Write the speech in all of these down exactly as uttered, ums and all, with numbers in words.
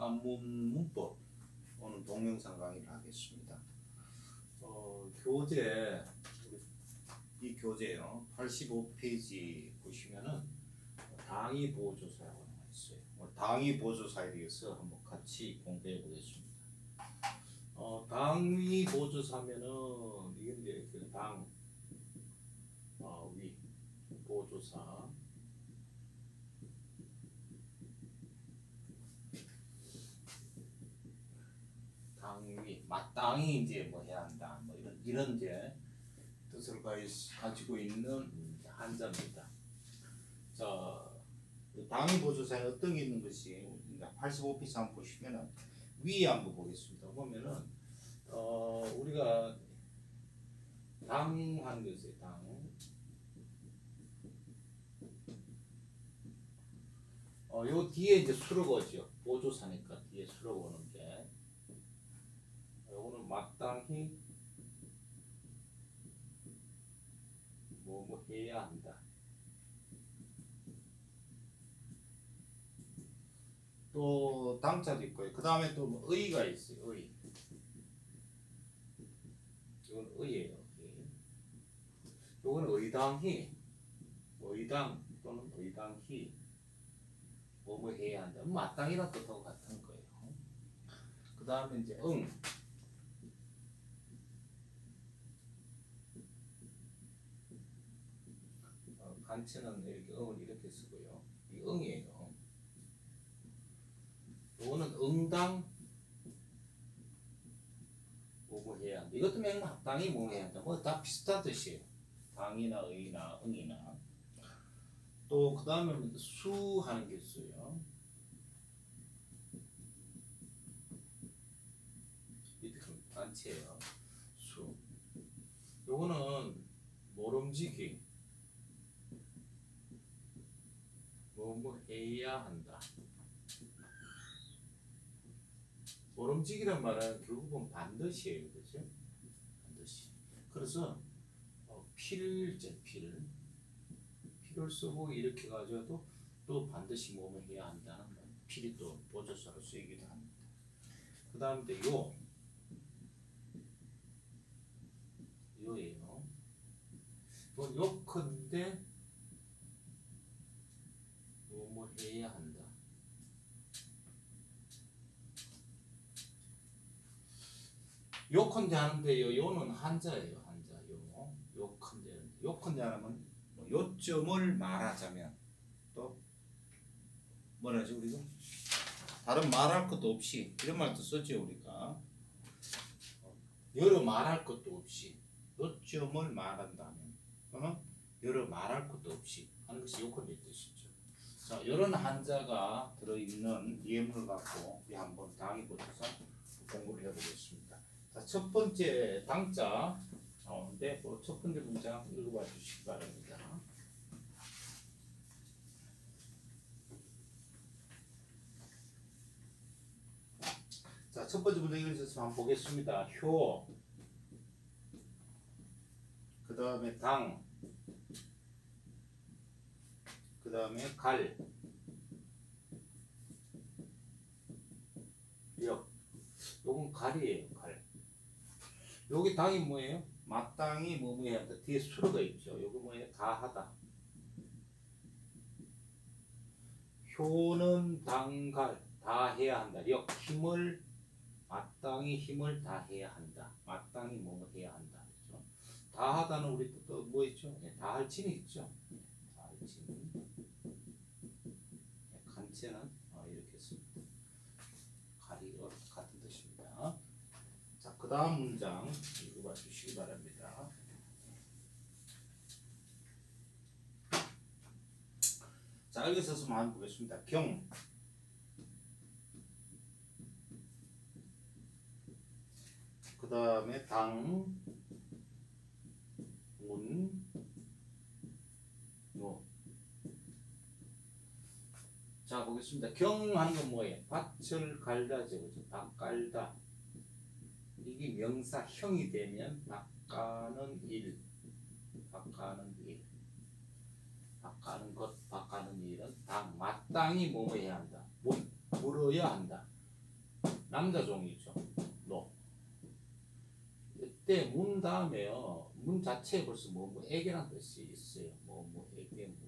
한문 문법 오늘 동영상 강의를 하겠습니다. 어, 교재 이 교재요 팔십오 페이지 보시면은 당위 보조사라고 나와 있어요. 당위 보조사에 대해서 한번 같이 공부해 보겠습니다. 어, 당위 보조사면은 이게 이제 그 당 어, 위 보조사 당위 마땅히 이제 뭐 해야 한다 뭐 이런 이런 이제 뜻을 가지고 있는 한자입니다. 자, 당위 보조사에 어떤 게 있는 것이 팔십오 페이지 한번 보시면은 위에 한번 보겠습니다. 보면은 어 우리가 당하는 게 있어요. 당. 어, 요 뒤에 이제 수록어죠. 보조사니까 뒤에 수록 오는 게. 요거는 마땅히 뭐, 뭐 해야 한다. 또 당자도 있고요. 그 다음에 또 뭐 의가 있어요. 의. 이건 의예요. 의. 요거는 의당히, 의당 또는 의당히 뭐 뭐 해야 한다. 마땅이란 뜻하고 같은 거예요. 그 다음에 이제 응. 어, 간체는 이렇게 응을 이렇게 쓰고요. 이 응이에요. 요거는 응당 뭐뭐 해야 한다. 이것도 맨 합당이 뭐 해야 한다. 뭐 다 비슷한 뜻이에요. 당이나 의나 응이나. 또 그 다음에 수 하는 게 있어요. 이렇게 단체예요. 수. 요거는 모름지기. 뭐 뭐 해야 한다. 모름지기란 말은 결국은 반드시예요. 그렇죠? 반드시. 그래서 어, 필제 필. 필을 쓰고 이렇게 가져도 또 반드시 뭐뭐 해야 한다는 필이 또 보조사로 쓰이기도 합니다. 그 다음에 요 요예요. 뭐 요컨대 뭐뭐 해야 한다. 요컨대 하는데요. 요는 한자예요. 한자. 요 요컨대 요컨대 하면 요점을 말하자면 또 뭐라지 우리가 다른 말할 것도 없이 이런 말도 썼죠 우리가 여러 말할 것도 없이 요점을 말한다면 어? 여러 말할 것도 없이 하는 것이 요건의 뜻이죠. 자, 이런 한자가 들어있는 예문을 갖고 우리 한번 당위 보조사 공부를 해보겠습니다. 자, 첫 번째 당자 가운데 그 첫 번째 문장 읽어봐 주시기 바랍니다. 자, 첫 번째 문장 읽으셨으면 한번 보겠습니다. 효, 그 다음에 당, 그 다음에 갈, 역. 요건 갈이에요. 갈. 여기 당이 뭐예요? 마땅히 뭐 뭐 해야 한다. 뒤에 수로가 있죠. 요거 뭐예요? 다 하다. 효는 당갈 다 해야 한다. 역 힘을 마땅히 힘을 다 해야 한다. 마땅히 뭐 해야 한다. 그렇죠? 다 하다는 우리 또 뭐 있죠? 네, 다 할 진이 있죠. 네, 다 할 진. 네, 간체는 어, 이렇게 씁니다. 갈이 같은 뜻입니다. 자, 그 다음 문장 읽어봐 주시기 바랍니다. 자, 여기서 한번 보겠습니다. 경. 그 다음에 당, 운, 요. 자, 보겠습니다. 경 하는 건 뭐예요? 밭을 갈다죠. 그죠? 밭 갈다. 이게 명사형이 되면 밭가는 일, 밭가는 일, 밭가는 것, 밭가는 일은 당, 마땅히 뭐뭐 해야 한다. 물, 물어야 한다. 남자 종이죠. 노. 이때 문 다음에요. 문 자체에 벌써 뭐, 뭐 애기란 뜻이 있어요. 뭐, 뭐 애기 뭐.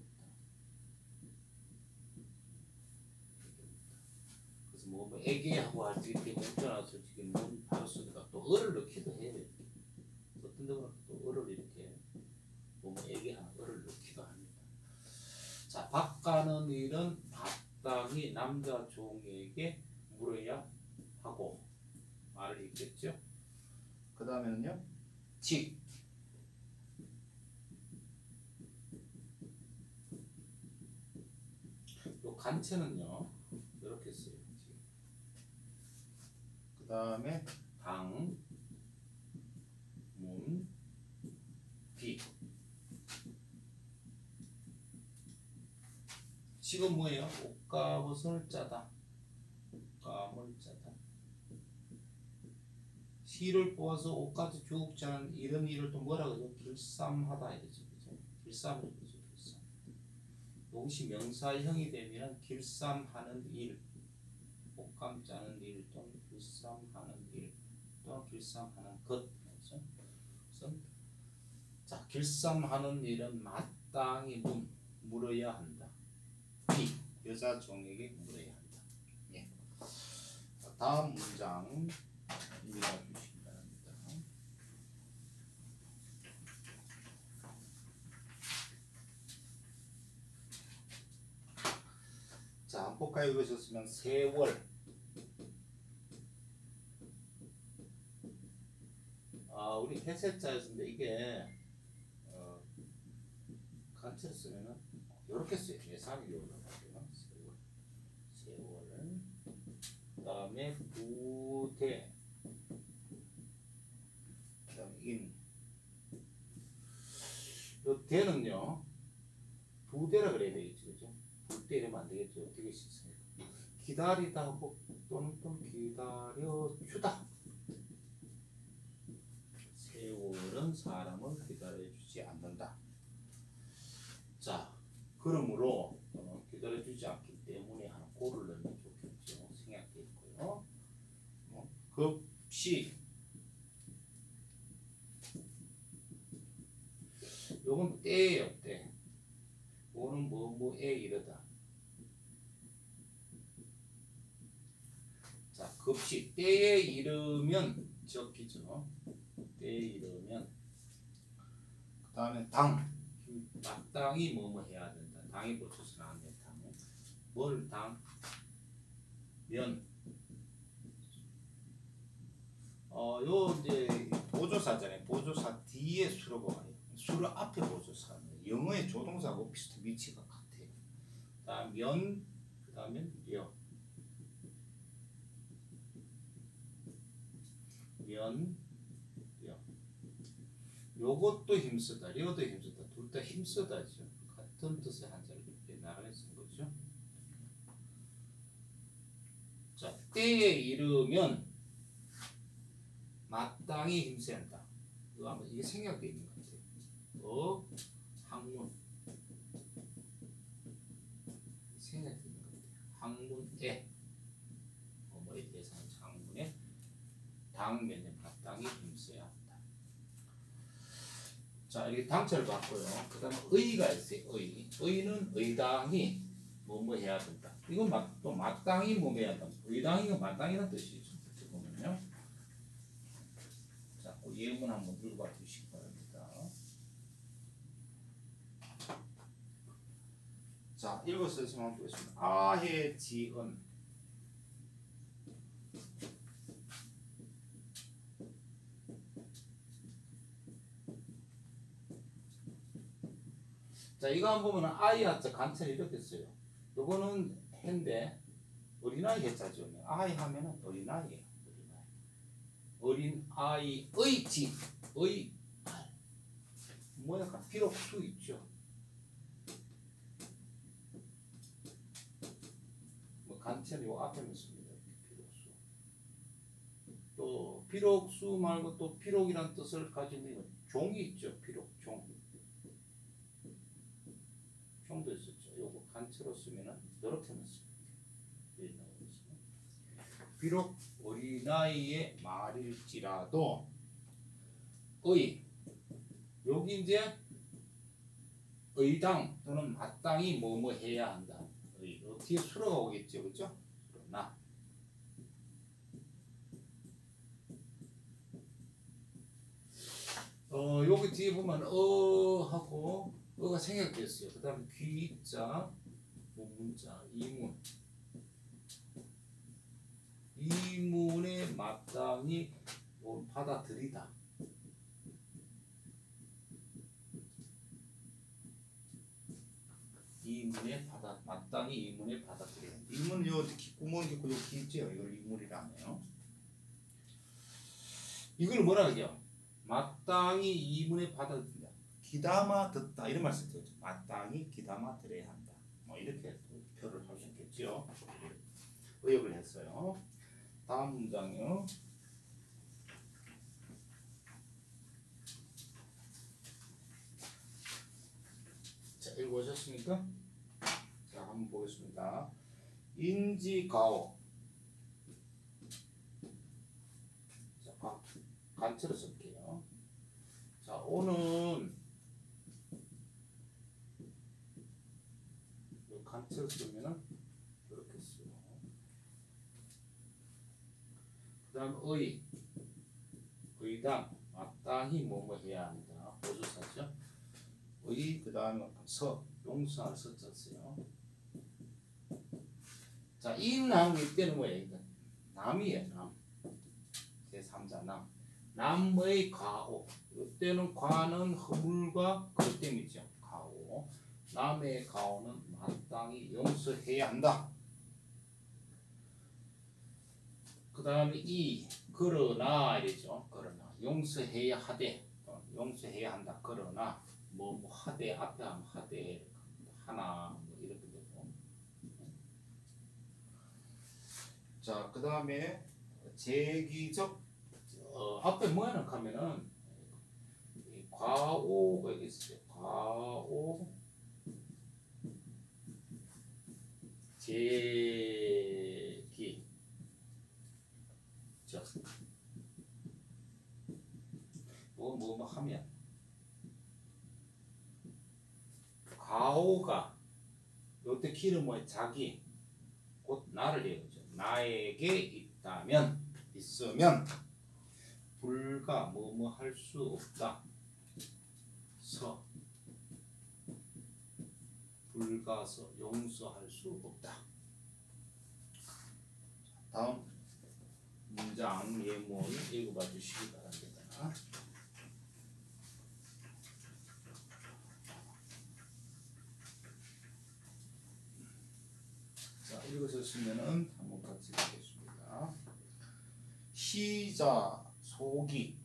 그래서 뭐, 뭐 애기하고 할 때 이렇게 문자나서 지금 문 바로 쓰니까 또 어를 넣기도 해요. 어떤 데는 또 어를 이렇게 뭐, 뭐 애기하는 어를 넣기도 합니다. 자, 바가는 일은 마땅히 남자 종에게 물어야 하고 말을 읽겠죠. 그 다음에는요, 직. 요 간체는요 이렇게 써요. 그 다음에 당, 문, 비. 지금 뭐예요? 옷값을 짜다. 옷감을 짜다. 시를 뽑아서 옷까지 쭉 짜는 이런 일을 또 뭐라 그러죠? 길쌈하다 이러죠. 그죠? 길쌈을 그러죠. 길쌈. 이것이 명사형이 되면 길쌈하는 일, 옷감 짜는 일 또는 길쌈하는 일 또는 길쌈하는 것. 그렇죠? 그래서 자, 길쌈하는 일은 마땅히 문, 물어야 한다. 비, 여자 종에게 물어야 한다. 예. 다음 문장 읽어주시기 바랍니다. 자, 한번 볼까요? 읽으셨으면 세월. 아, 우리 회세자였는데 이게 어, 간체를 쓰면은 이렇게 써요. 예산이 올라가고요. 세월, 세월. 그다음에 부대. 그다음에 인. 요 대는요 부대라 그래야 되겠죠, 그죠? 부대 이러면 안 되겠죠. 어떻게 씻습니까? 기다리다 하고 또는 또 기다려 주다. 세월은 사람을 기다려주지 않는다. 자, 그러므로 어, 기다려주지 않기 때문에 하는 고를 넣으면 좋겠죠. 생략돼 있고요. 어, 급시. 요건 때예요, 때. 요거는 뭐 뭐에 이르다. 자, 급시 때에 이르면 적기죠. 때에 이르면. 그 다음에 당. 마땅히 뭐뭐 해야 된다. 당이 붙여서 나왔네. 당. 뭘 당? 면. 어, 요 이제 보조사잖아요. 보조사 뒤에 수로가 와요. 수로 앞에 보조사는 영어의 조동사하고 비슷한 위치가 같아요. 다음 면, 그 다음에 려. 면, 려. 요것도 힘쓰다, 려도 힘쓰다. 둘 다 힘쓰다죠. 같은 뜻의 한자를 나란히 쓴 거죠. 자, 때에 이르면 마땅히 힘써야 한다. 이거 아마 이게 생략되어 있는 것 같아요. 어, 학문. 생략되어 있는 것 같아요. 학문에, 뭐뭐에 대해서는 학문에 당면에 마땅히 힘써야 한다. 자, 이렇게 당처를 봤고요. 그 다음에 의가 있어요. 의. 의는 의당이 뭐뭐 해야 된다. 이건 막, 또 마땅히 뭐 해야 된다. 의당이가 마땅이라는 뜻이죠. 이렇게 보면요. 자, 그 예문 한번 읽어봐 주시기 바랍니다. 자, 읽었어요. 한번 보겠습니다. 아해 지은. 자, 이거 한번 보면 아이 하자 간체를 이렇게 써요. 요거는 해인데 어린아이 해자죠. 아이 하면은 어린아이예요. 어린아이. 어린아이의 지, 의 알. 뭐 약간 비록 수 있죠. 뭐 간체는 요 앞에 있습니다. 비록수. 또 비록수 말고 또 비록이란 뜻을 가진 있는 종이 있죠. 비록, 종. 종도 있었죠. 요거 간체로 쓰면은 이렇게 넣습니다. 비록 어린아이의 말일지라도 의 여기 이제 의당 또는 마땅히 뭐뭐 해야 한다. 의 어떻게 수로가 오겠죠, 그렇죠? 그러나 어 여기 뒤에 보면 어 하고 어가 생략됐어요. 그다음 귀자, 문자, 이문. 이문에 마땅히 뭐 받아들이다. 이문에 받아 마땅히 이문에 받아들이다. 이문은 요 구멍이 있고 여기 있죠. 이걸 이문이라 하네요. 이걸 뭐라 그래요? 마땅히 이문에 받아들인다. 기담아 듣다 이런 말씀 되죠. 마땅히 기담아 들어야 한다. 뭐 이렇게 표를 할 수 있겠죠. 의역을 했어요. 다음 문장이요. 자, 읽어보셨습니까? 자, 한번 보겠습니다. 인지가오. 자, 간체로 쓸게요. 자, 오는 간체로 쓰면은 이렇게 쓰요. 그 다음 의, 의당, 마땅히 뭐뭐 해야 합니다. 보조사죠. 의, 그 다음에 서, 용서할 서자 써요. 자, 이 남이 이때는 뭐예요? 남이에요, 남. 제삼자 남. 남의 가오. 이때는 과는 허물과 그땜이죠. 가오. 남의 가오는 마땅히 용서해야 한다. 그 다음에 이 그러나 이랬죠. 그러나 용서해야 하되 어, 용서해야 한다. 그러나 뭐, 뭐 하되 앞에 하면 하되 하나 뭐 이렇게 되고. 자, 그 다음에 제기적 어, 앞에 뭐하는 하면은 과오가 있어요. 과오 제기 뭐 뭐 뭐 하면 과오가 요때 기는 뭐야? 자기 곧 나를 얘기하죠. 나에게 있다면 있으면 불가 뭐 뭐 할 수 없다. 서 불가서 용서할 수 없다. 다음 문장 예문을 읽어봐 주시기 바랍니다. 자, 읽으셨으면은 한번 같이 보겠습니다. 시자 속이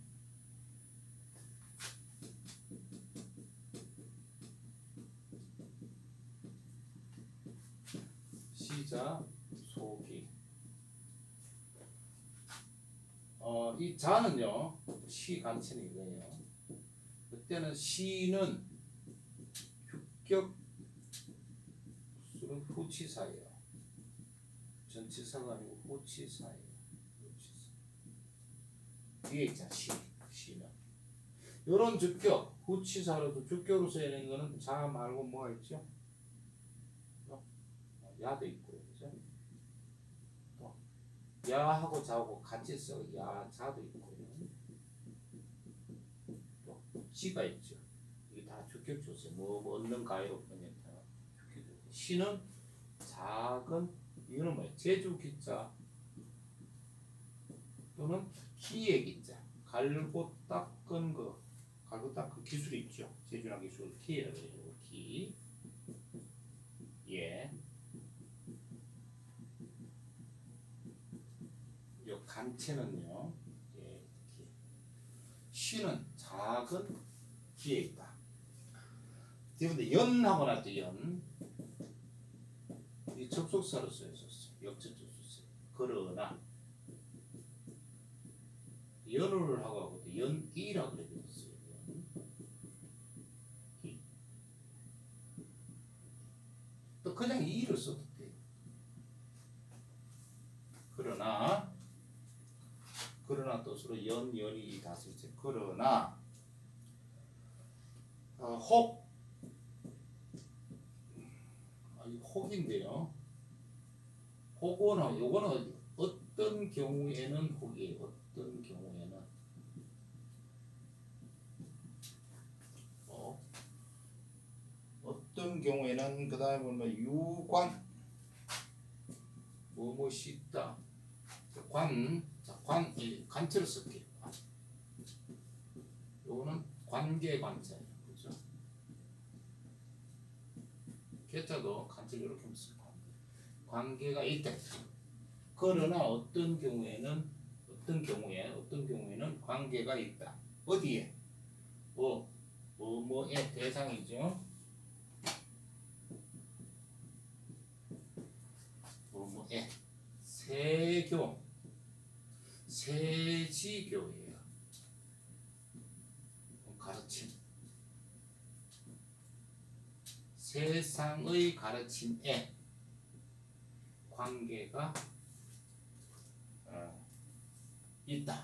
시자 속이 어, 이 자는요 시 간체는 이거예요. 그때는 시는 주격 수는 후치사예요. 전치사가 아니고 후치사예요. 후치사. 뒤에 있잖아 시 시는 이런 주격 후치사로도 주격으로 써야 되는 거는 자 말고 뭐가 있죠? 야도 있고요, 그죠? 또 야하고 자하고 같이 써 야 자도 있고요. 또 시가 있죠. 이게 다 주격 조세. 뭐, 뭐 얻는 가위로 그냥 다 주격 조세. 시는 작은 이거는 뭐예요? 제주 기자 또는 기의 기자. 갈고 닦은 거, 갈고 닦은 기술이 있죠. 제주나 기술 기라고 해요. 기. 예. 요 간체는요. 예, 기. 시는 작은 기에 있다. 뒤에 연하고 나죠. 연. 이 접속사로 쓰였었어요. 역전 접속사. 그러나 연을 하고 연이라고 그래 되었어요. 연. 또 그냥 이를 써도 돼요. 그러나 뜻으로 연, 연이 다 쓰죠. 그러나 어, 혹 아, 혹인데요. 혹은 요거는 어떤 경우에는 혹이에요. 어떤 경우에는 어, 어떤 경우에는 그 다음에 보면 유관 무엇이 있다. 관, 자, 관, 이 관체로 쓸게요. 관. 요거는 관계 관자예요. 그죠? 개자도 관체를 이렇게 쓸 관계. 관계가 있다. 그러나 어떤 경우에는 어떤 경우에 어떤 경우에는 관계가 있다. 어디에? 뭐, 뭐, 뭐의 대상이죠. 뭐, 뭐의 세교, 세지교예요. 가르침. 세상의 가르침에 관계가 어, 있다.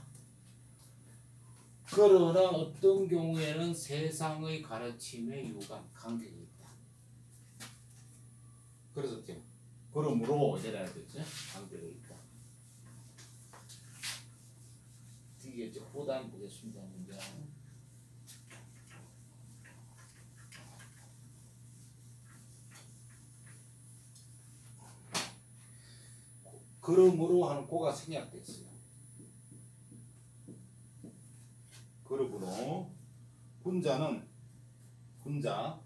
그러나 어떤 경우에는 세상의 가르침에 유관 관계가 있다. 그래서 그러므로 이래야 되죠. 관계가 있다. 뒤에 이제 보단 보겠습니다. 문장. 그러므로 하는 고가 생략됐어요. 그러므로 군자는 군자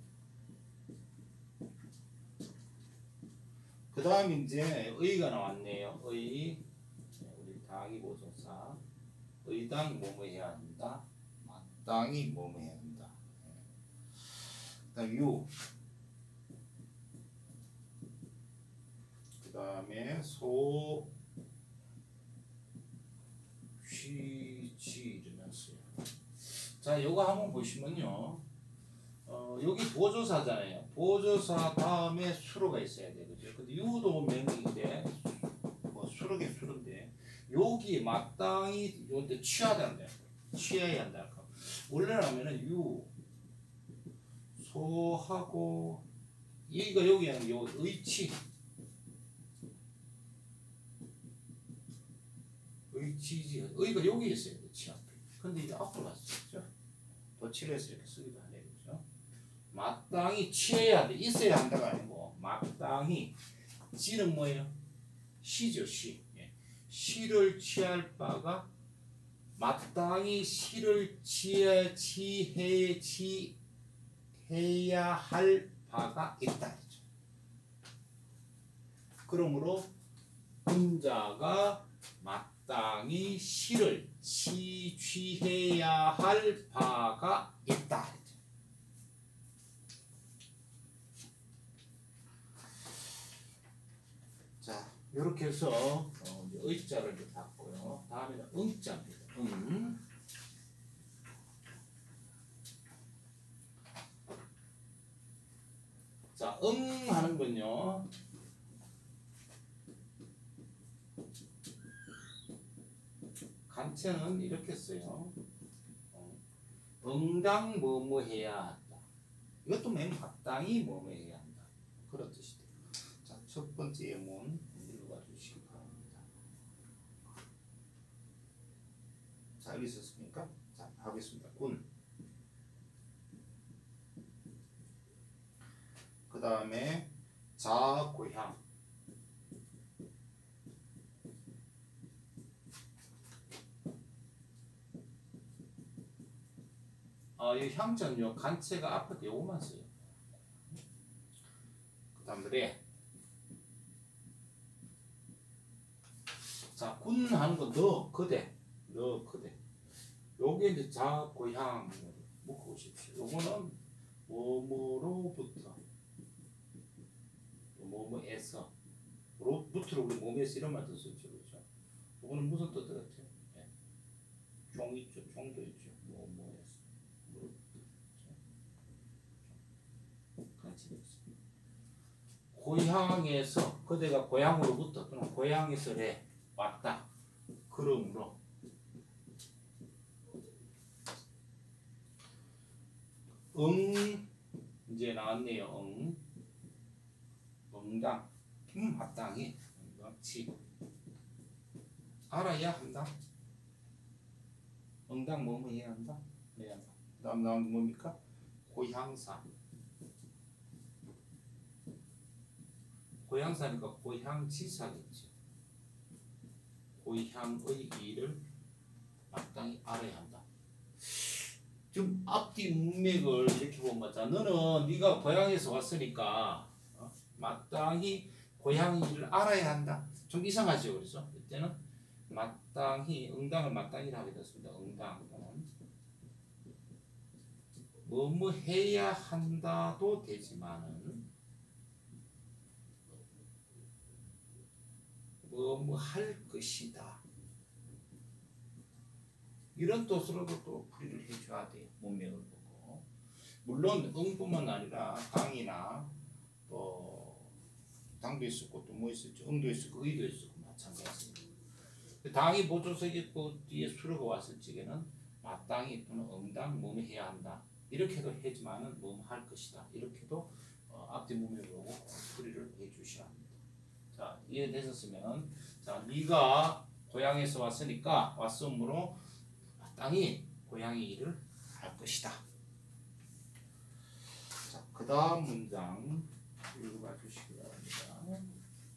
그 다음 이제 의가 나왔네요. 의 우리 당이 보조사 의당 뭐뭐 해야 한다. 마땅히 뭐뭐 해야 한다. 그 다음 유 그 다음에 소 쉬지 일어났어요. 자, 요거 한번 보시면요. 어, 여기 보조사잖아요. 보조사 다음에 수로가 있어야 돼. 그죠? 근데 유도 명인데, 뭐, 수로게 수로인데, 여기 마땅히, 요때 취하다는데, 취해야 한다. 원래는 하면은 유, 소하고, 여기가 여기 하는 요 의치. 의치지. 의가 여기 있어요. 치 앞에. 근데 이제 앞으로 갔었죠. 도치를 이렇게 쓰기도 하네요. 그죠? 마땅히 취해야 돼. 있어야 한다가 아니고 마땅히 지는 뭐예요? 시죠. 시. 예. 시를 취할 바가 마땅히 시를 취해 취해 취해야 할 바가 있다. 그러므로 군자가 마땅히 시를 취취해야 할 바가 있다. 자, 이렇게 해서 어, 이제 의자를 이제 봤고요. 다음에는 응자입니다. 응. 자, 응 하는 건요. 간체는 이렇게 써요. 어, 응당 뭐뭐 해야 한다. 이것도 맨 마땅히 뭐뭐 해야 한다. 그런 뜻이 돼요. 자, 첫 번째 예문 읽어봐 주시기 바랍니다. 자, 여기 있었습니까? 자, 하겠습니다. 군. 그 다음에 자, 고향. 아, 이 향전요 간체가 앞에 요거만 써요. 그 다음 래. 자, 군 하는 거 너 그대 너 그대. 요게 이제 자 고향 묶어 보십시오. 요거는 뭐뭐로부터 뭐뭐에서 로부터로 우리 몸에서 이런 말도 쓰죠. 그렇죠? 요거는 무슨 뜻 같아요? 예. 종 있죠. 종도 있죠. 뭐뭐에서 고향에서 그대가 고향으로부터 또는 고향에서 래 왔다. 그러므로 응 이제 나왔네요. 응 응당 음 마땅히 응당치 알아야 한다. 응당 뭐뭐 해야 한다. 해야 한다. 다음 나온 게 뭡니까? 고향사. 고향사니까 고향지사겠죠. 고향의 일을 마땅히 알아야 한다. 지금 앞뒤 문맥을 이렇게 보면 자 너는 네가 고향에서 왔으니까 어? 마땅히 고향 일을 알아야 한다. 좀 이상하죠. 그래서 이때는 마땅히 응당을 마땅히 하게 됐습니다. 응당은 뭐뭐 해야 한다도 되지만은 뭐뭐 할 것이다. 이런 뜻으로도 또 풀이를 해줘야 돼요. 문맥을 보고. 물론 응뿐만 아니라 강이나 또 당도 있었고 또 뭐 있었죠. 응도 있었고 의도 있었고 마찬가지입니다. 당이 보조석이 있고 뒤에 수로가 왔을 적에는 마땅히 또는 응당 뭐뭐 해야 한다. 이렇게도 하지만은 뭐뭐 할 것이다. 이렇게도 어, 앞뒤 문맥을 보고 풀이를 해주셔야 합니다. 자 이해되셨으면 자 네가 고향에서 왔으니까 왔으므로 마땅히 고향의 일을 할 것이다. 자, 그 다음 문장 읽어봐 주시기 바랍니다.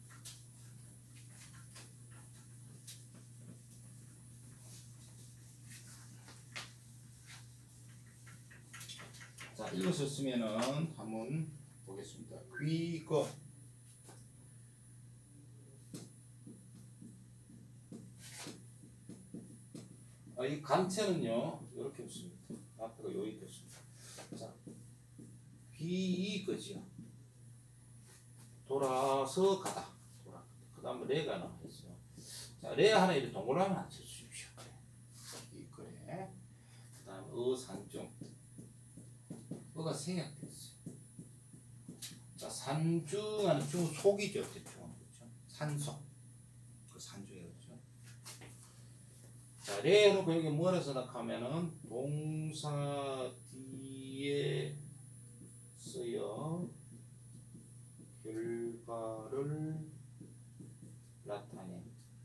자, 읽으셨으면은 한번 보겠습니다. 귀거 아, 이 간체는요 이렇게 없습니다. 앞에가 여기 있습니다. 자, 귀거지요. 돌아서 가다. 돌아. 그 다음에 레가 나와 있어요. 자, 레 하나 이렇게 동그라미 하나 쳐주십시오. 그래. 그래. 그 다음에 어산중. 어가 생략됐어요. 자, 산중하는 중 속이죠. 대충. 그렇죠? 산속. 그 산중에 그렇죠. 자, 레 해놓고 여기 뭐라 생각하면은 동사 뒤에 쓰여 결과를 나타내.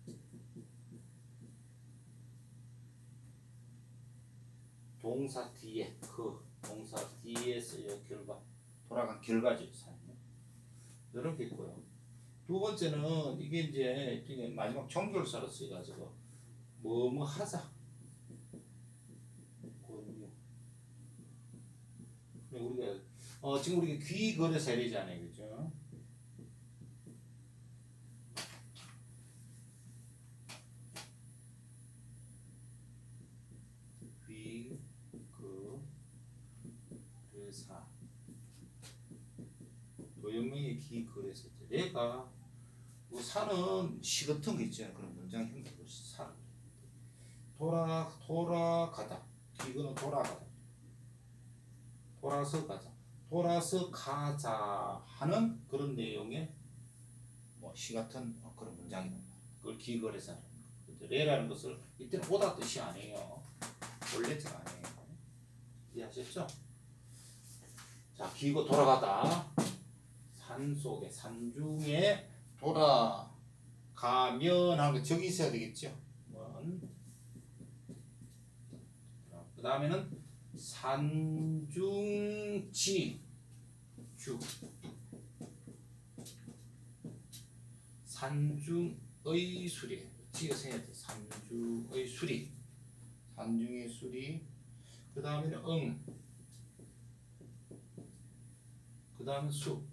동사 뒤에 그 동사 뒤에 쓰여 결과 돌아간 결과죠. 이렇게 있고요. 두 번째는 이게 이제, 이게 마지막 종결사로 쓰여가지고 뭐뭐 하자. 우리가 어 지금 우리가 귀거래 세례잖아요, 그죠? 귀거래사 도형명의 귀거래사. 내가 뭐 사는 시 같은 거 있잖아요. 그런 문장 형태로 사는 돌아 돌아가다. 귀거는 돌아가다. 돌아서 가자. 돌아서 가자 하는 그런 내용의 뭐 시 같은 그런 문장이란 말이에요. 그걸 귀거래사라는 거예요. 레라는 것을 이때는 오다 뜻이 아니에요. 원래가 아니에요. 이해하셨죠? 자, 귀고 돌아가다. 산 속에 산중에 돌아가면 하는 거 적이 있어야 되겠죠. 그 다음에는 산중지 주 산중의 수리 지가 세야 돼. 산중의 수리 산중의 수리. 그 다음에는 응. 그 다음에 수.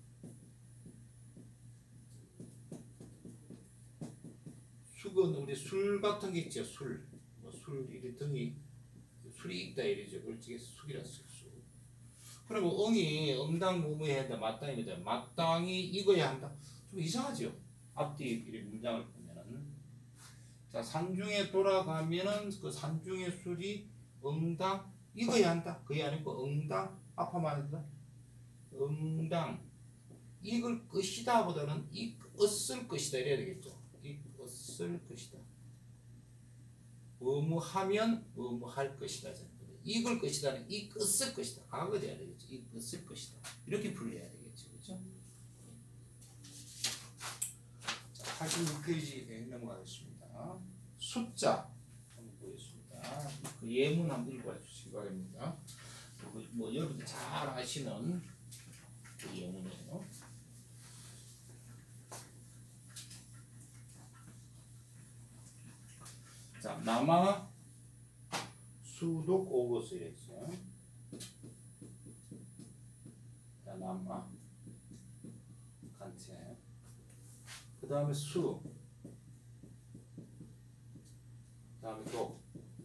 숙은 우리 술 같은 게 있죠. 술. 뭐 술 이리 등이 술이 있다 이러죠. 그걸 지금 숙이라 수. 그리고 응이 응당 뭐뭐해야 한다. 마땅히 해야 한다. 마땅히 익어야 한다. 좀 이상하죠. 앞뒤 이 문장을 보면은 자 산중에 돌아가면은 그 산중의 술이 응당 익어야 한다. 그게 아니고 응당 아파만 한다. 응당 익을 것이다 보다는 익었을 것이다 이래야 되겠죠. 익었을 것이다. 뭐뭐 하면 뭐뭐 할 것이다. 이걸 것이다는 이 끝을 것이다. 과거 돼야 되겠죠. 이 끝을 것이다. 이렇게 풀려야 되겠죠. 그렇죠? 자, 팔십육 페이지에 넘어가겠습니다. 숫자 한번 보겠습니다. 그 예문 한번 읽어주시기 바랍니다. 뭐, 뭐 여러분들 잘 아시는 그 예문이에요. 자, 남아 수독 오것을 했어요. 자, 남아 간체. 그 다음에 수. 그 다음에 독.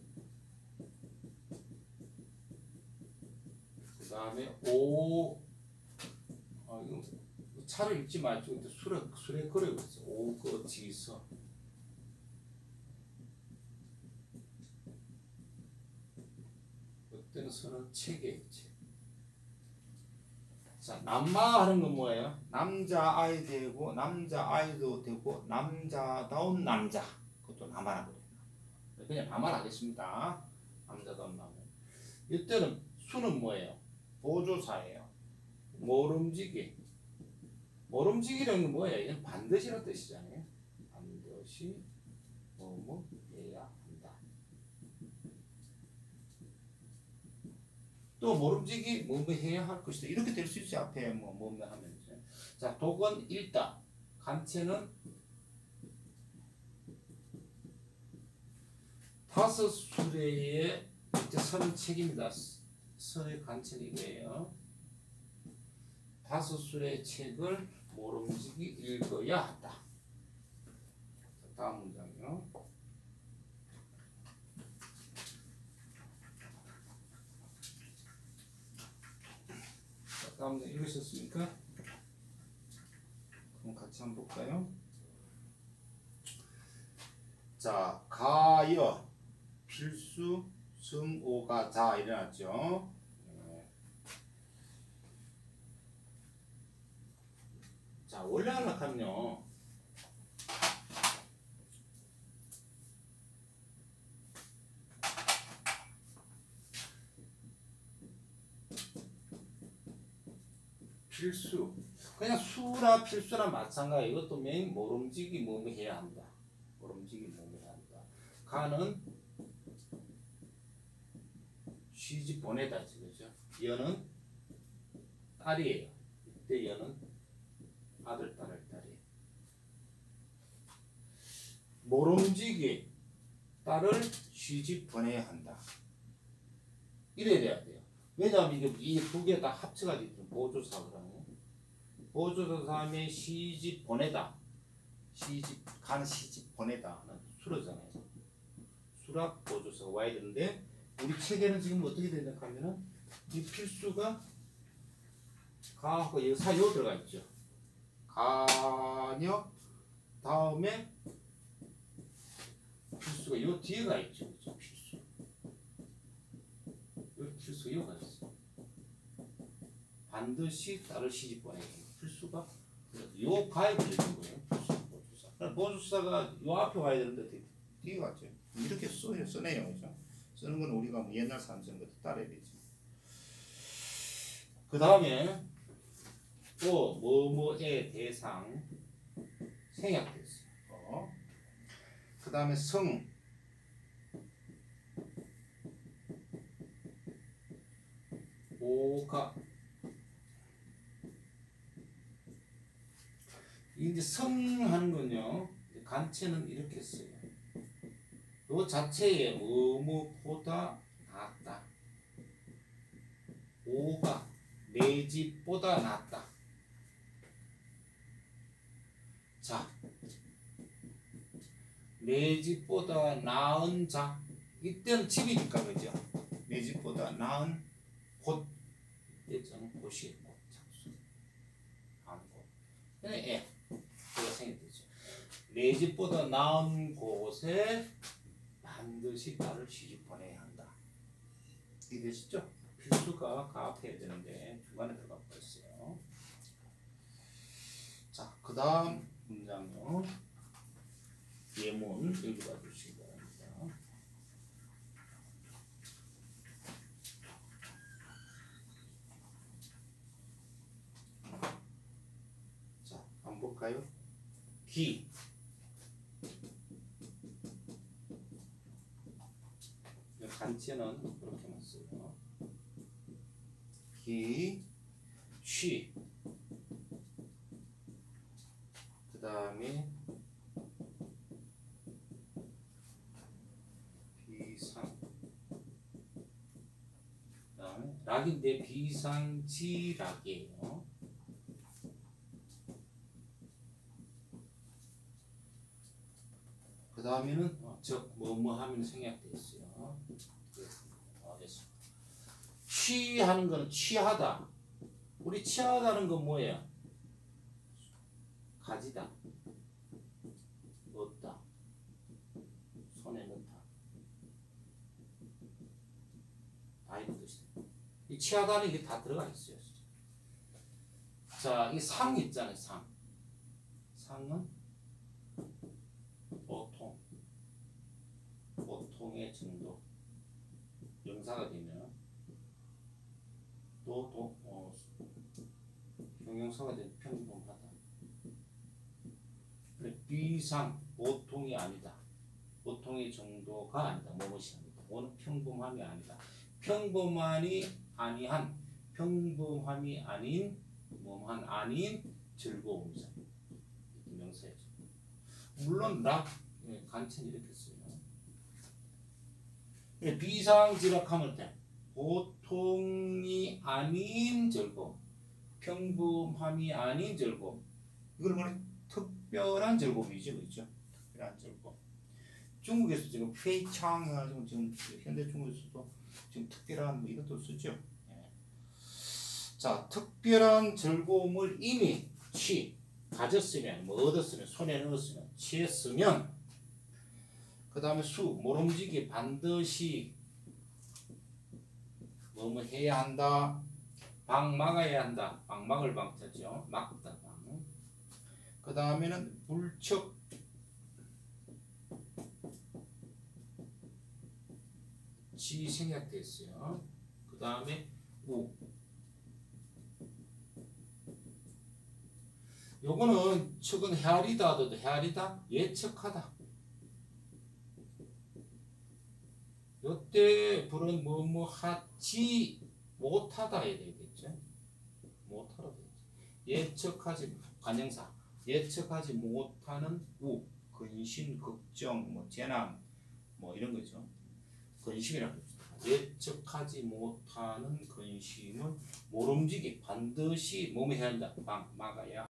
그 다음에 오. 아, 이거 차를 읽지 말죠. 근데 술에 술에 걸어고 있어. 오거지서. 그때는 서는 책이에요. 책. 자, 남마하는 건 뭐예요? 남자 아이 되고 남자 아이도 되고 남자다운 남자. 그것도 남아라고 해요. 그냥 남아라겠습니다. 남자다운 남자. 이때는 수는 뭐예요? 보조사예요. 모름지기. 모름지기라는 건 뭐예요? 이건 반드시라는 뜻이잖아요. 반드시 뭐뭐 해야 한다. 또 모름지기 뭐뭐 해야 할 것이다. 이렇게 될 수 있어요. 앞에 뭐 뭐뭐 하면 이제. 자, 독은 읽다. 간체는 다섯 수레의 이제 서는 책입니다. 서의 간체는 이거예요. 다섯 수레의 책을 모름지기 읽어야 한다. 자, 다음 문장이요. 자, 다음 문장 읽으셨습니까? 그럼 같이 한번 볼까요? 자, 가여 필수 승오가 자 일어났죠. 네. 자, 원래 하락하면요. 필수. 그냥 수나 필수나 마찬가지. 이것도 맨 모름지기 뭐뭐 해야 한다. 모름지기 뭐뭐 해야 한다. 가는 시집 보내다. 그죠? 여는 딸이에요. 이때 여는 아들, 딸을 딸이에요. 모름지기 딸을 시집 보내야 한다. 이래야 돼야 돼요. 왜냐하면 이게 이 두 개 다 합쳐가지고 보조사거든요. 보조사 다음에 시집 보내다. 시집 간 시집 보내다는 수로잖아요. 수락 보조사가 와야 되는데 우리 책에는 지금 어떻게 되냐 하면은 이 필수가 가하고 여사 요 들어가 있죠. 가녀 다음에 필수가 요 뒤에가 있죠. 그렇죠? 필수. 요 필수 요가 있어. 반드시 딸을 시집 보내야 됩니다. 필수가 요 가에 걸리는 거예요. 필수 보조사. 보조사가 요 앞에 와야 되는데 뒤에 갔죠. 이렇게 써요. 써내요. 그죠? 쓰는 건 우리가 뭐 옛날 사람 쓰는 것도 따라야 되지. 그 다음에 또 뭐뭐의 대상 생략됐어요. 어. 그 다음에 성 오가 이제 성하는 건요. 간체는 이렇게 써요. 요 자체에 뭐뭐보다 낫다. 오가 내 집보다 낫다. 자, 내 집보다 나은 자. 이때는 집이니까 그죠? 내 집보다 나은 곳. 이때는 곳이 곳 장수. 나은 곳. 그냥 예. 그가 생겼죠. 내 집보다 나은 곳에 반드시 딸을 시집 보내야 한다. 이해되시죠? 필수가 가압해야 되는데 중간에 들어가 버렸어요. 자, 그 다음 문장요. 예문 읽어봐 주시기 바랍니다. 할까요? 기. 간체는 그렇게만 써요. 기, 취. 그 다음에 비상. 그 다음에 락인데 비상지락이에요. 그 다음에는 어, 즉 뭐뭐 하면 생략되어 있어요. 어, 됐어. 취하는 거는 취하다. 우리 취하다는 건 뭐예요? 가지다, 얻다, 손에 넣다. 다 이런 뜻이다. 이 취하다는 게 다 들어가 있어요. 자, 이 상 있잖아요. 상. 상은 보통, 보통의 정도. 명사가 되면 또, 또 어, 형용사가 되면 평범하다. 그래, 비상, 보통이 아니다. 보통의 정도가 아니다. 뭐뭐이 아니다. 오는 평범함이 아니다. 평범함이 아니한, 평범함이 아닌, 뭐한 아닌 즐거움이잖아. 명사죠. 물론 락, 예, 간체는 이렇게 써요. 예, 비상지락하면 돼. 보통이 아닌 즐거움, 평범함이 아닌 즐거움. 이걸 뭐냐? 특별한 즐거움이죠, 그렇죠? 특별한 즐거움. 중국에서 지금 페이창 해가지고 지금 현대 중국에서도 지금 특별한 뭐 이것도 쓰죠. 예. 자, 특별한 즐거움을 이미 취 가졌으면, 뭐 얻었으면, 손에 넣었으면, 취했으면, 그 다음에 수 모름지기 반드시 뭐뭐 해야 한다. 방 막아야 한다. 방 막을 방자죠. 막다 방. 그 다음에는 불척 지 생략됐어요. 그 다음에 우. 요거는 척은 헤아리다 하더라도 헤아리다 예측하다. 요때 불은 뭐뭐 하지 못하다 해야 되겠죠. 못하다 되겠죠. 예측하지 관형사 예측하지 못하는 우 근심 걱정 뭐 재난 뭐 이런 거죠. 근심이라고 합니다. 예측하지 못하는 근심은 모름지기 반드시 몸에 해야 한다. 막 막아야